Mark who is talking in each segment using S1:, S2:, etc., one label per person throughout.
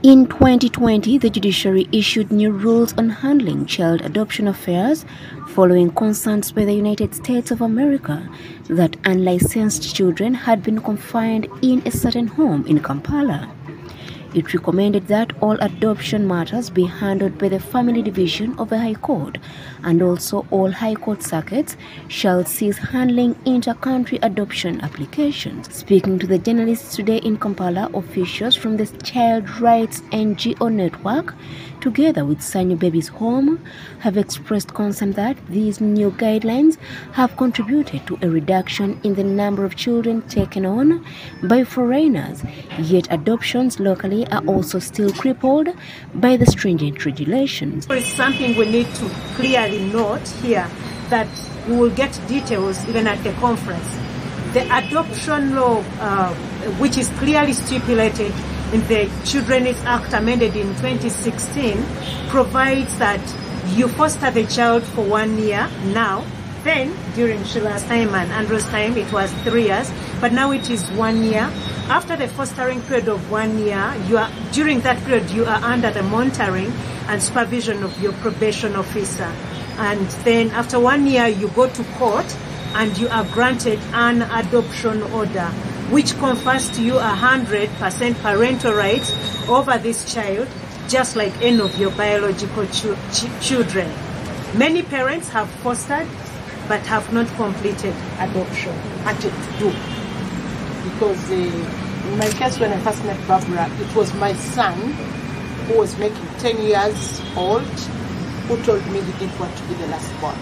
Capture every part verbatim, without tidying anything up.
S1: In twenty twenty, the judiciary issued new rules on handling child adoption affairs following concerns by the United States of America that unlicensed children had been confined in a certain home in Kampala. It recommended that all adoption matters be handled by the Family Division of the High Court, and also all High Court circuits shall cease handling inter-country adoption applications. Speaking to the journalists today in Kampala, officials from the Child Rights N G O network, together with Sanyu Babies Home, have expressed concern that these new guidelines have contributed to a reduction in the number of children taken on by foreigners, yet adoptions locally are also still crippled by the stringent regulations.
S2: There is something we need to clearly note here, that we will get details even at the conference. The adoption law, uh, which is clearly stipulated in the Children's Act amended in twenty sixteen, provides that you foster the child for one year now. Then, during Sheila's time and Andrew's time, it was three years, but now it is one year. After the fostering period of one year, you are, during that period, you are under the monitoring and supervision of your probation officer. And then after one year, you go to court and you are granted an adoption order, which confers to you a hundred percent parental rights over this child, just like any of your biological ch ch children. Many parents have fostered but have not completed adoption.
S3: Actually, to do. Because uh, in my case, when I first met Barbara, it was my son who was making ten years old who told me he didn't want to be the last born.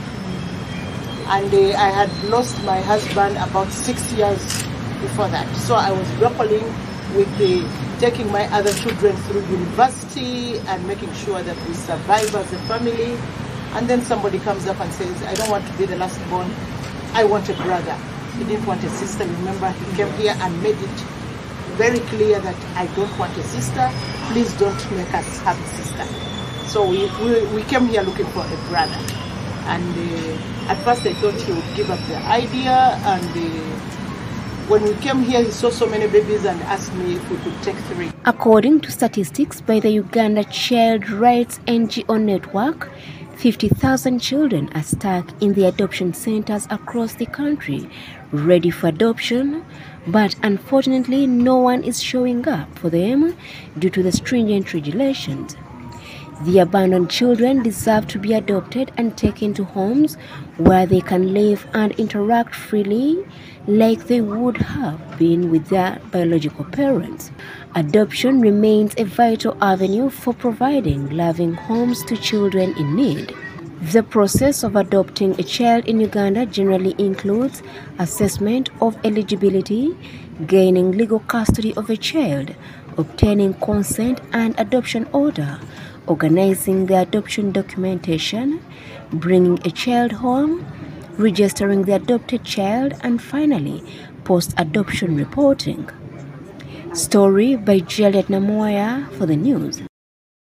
S3: And uh, I had lost my husband about six years before that. So I was grappling with the, taking my other children through university and making sure that we survive as a family. And then somebody comes up and says, I don't want to be the last born, I want a brother. He didn't want a sister. Remember, he came here and made it very clear that I don't want a sister. Please don't make us have a sister. So we, we, we came here looking for a brother. And uh, at first I thought he would give up the idea. And uh, when we came here, he saw so many babies and asked me if we could take three.
S1: According to statistics by the Uganda Child Rights N G O network, fifty thousand children are stuck in the adoption centers across the country, ready for adoption, but unfortunately no one is showing up for them due to the stringent regulations. The abandoned children deserve to be adopted and taken to homes where they can live and interact freely like they would have been with their biological parents. Adoption remains a vital avenue for providing loving homes to children in need. The process of adopting a child in Uganda generally includes assessment of eligibility, gaining legal custody of a child, obtaining consent and adoption order, organizing the adoption documentation, bringing a child home, registering the adopted child, and finally, post-adoption reporting. Story by Juliet Namoya for the news.